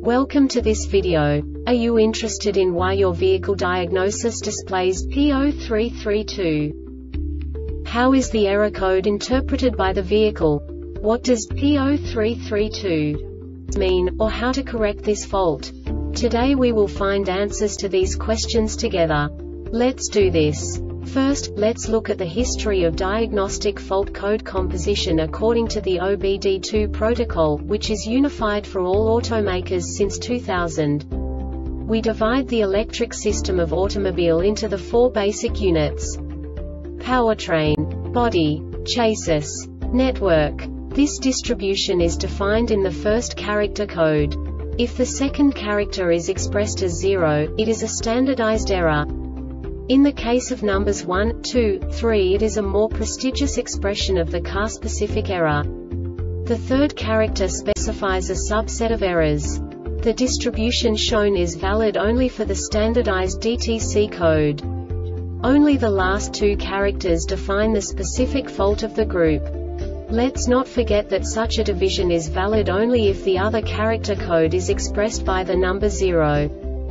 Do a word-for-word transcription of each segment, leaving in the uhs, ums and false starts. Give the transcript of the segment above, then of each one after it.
Welcome to this video. Are you interested in why your vehicle diagnosis displays P zero three three two? How is the error code interpreted by the vehicle? What does P zero three three two mean, or how to correct this fault? Today we will find answers to these questions together. Let's do this. First, let's look at the history of diagnostic fault code composition according to the O B D two protocol, which is unified for all automakers since two thousand. We divide the electric system of automobile into the four basic units: powertrain, body, chassis, network. This distribution is defined in the first character code. If the second character is expressed as zero, it is a standardized error. In the case of numbers one, two, three, it is a more prestigious expression of the car-specific error. The third character specifies a subset of errors. The distribution shown is valid only for the standardized D T C code. Only the last two characters define the specific fault of the group. Let's not forget that such a division is valid only if the other character code is expressed by the number zero.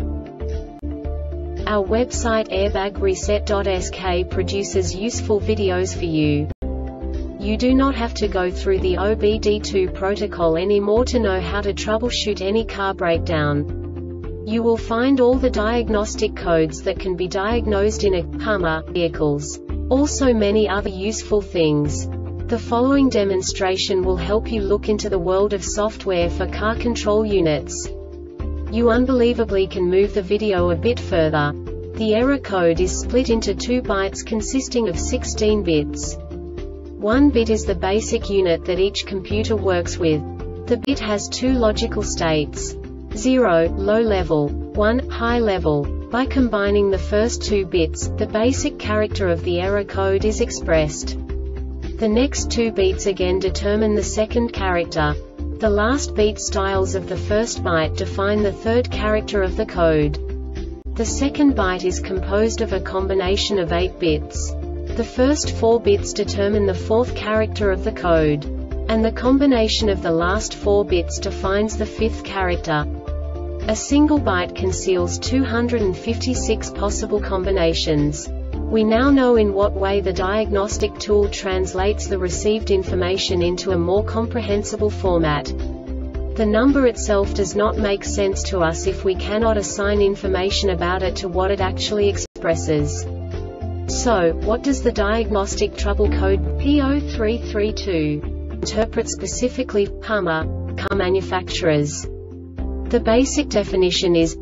Our website airbag reset dot S K produces useful videos for you. You do not have to go through the O B D two protocol anymore to know how to troubleshoot any car breakdown. You will find all the diagnostic codes that can be diagnosed in a Hummer vehicles. Also many other useful things. The following demonstration will help you look into the world of software for car control units. You unbelievably can move the video a bit further. The error code is split into two bytes consisting of sixteen bits. One bit is the basic unit that each computer works with. The bit has two logical states: zero, low level, one, high level. By combining the first two bits, the basic character of the error code is expressed. The next two bits again determine the second character. The last beat styles of the first byte define the third character of the code. The second byte is composed of a combination of eight bits. The first four bits determine the fourth character of the code. And the combination of the last four bits defines the fifth character. A single byte conceals two hundred fifty-six possible combinations. We now know in what way the diagnostic tool translates the received information into a more comprehensible format. The number itself does not make sense to us if we cannot assign information about it to what it actually expresses. So, what does the diagnostic trouble code P zero three three two interpret specifically for Hummer car manufacturers? The basic definition is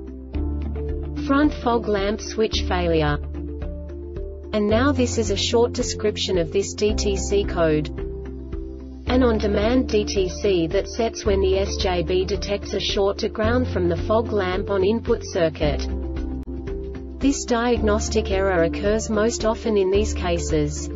front fog lamp switch failure. And now this is a short description of this D T C code. An on-demand D T C that sets when the S J B detects a short to ground from the fog lamp on input circuit. This diagnostic error occurs most often in these cases: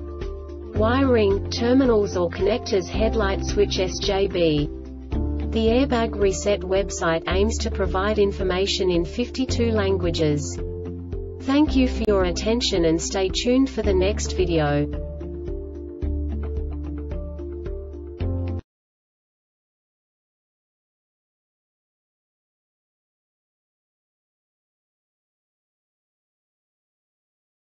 wiring, terminals or connectors, headlight switch S J B. The Airbag Reset website aims to provide information in fifty-two languages. Thank you for your attention and stay tuned for the next video.